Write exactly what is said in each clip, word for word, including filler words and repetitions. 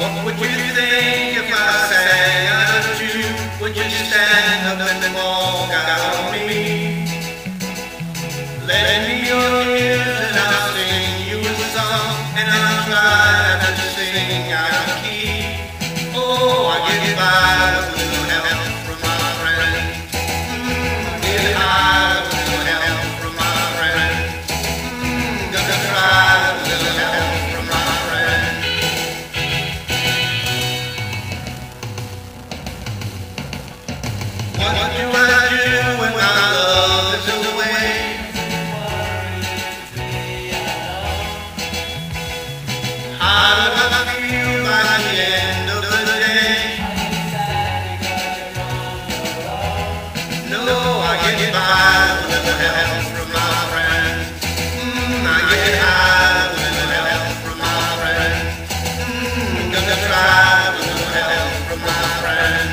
What would you think if I sang out to you? Would you stand up and walk out on me? Lend me your ears and I'll sing you a song, and I'll try not to sing out of key. Oh, I get by with a little help from my friend. Mm, get high with a little help from my friend. Mm, gonna try with a little help from my friend. What do I do when my love is away? How do I feel by the end of the day? No, I get by with a little help from my friend. Mm, I get high with a little help from my friend. Mm, gonna try with a little help from my friend.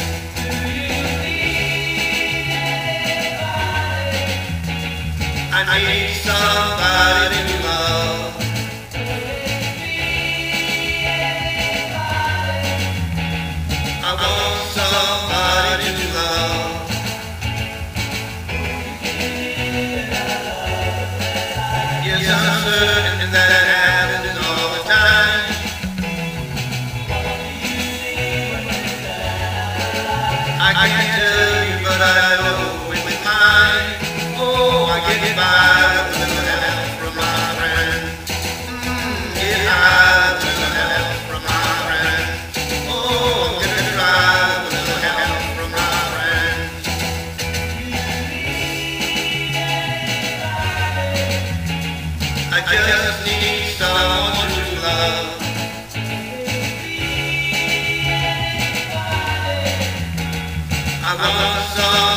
I need somebody to love. I want somebody to love. Yes, I'm certain that it happens all the time. I can't tell you, but I know it's mine. Oh, I get by with a little help from my friend. Mm, get high with a little help from my friend. Oh, I'm gonna try with a little help from my friend. I just need someone to love. I want someone